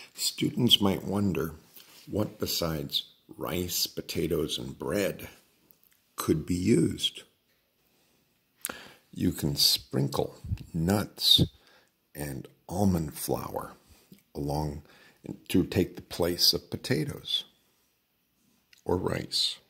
Students might wonder what besides rice, potatoes, and bread could be used. You can sprinkle nuts and almond flour along to take the place of potatoes or rice.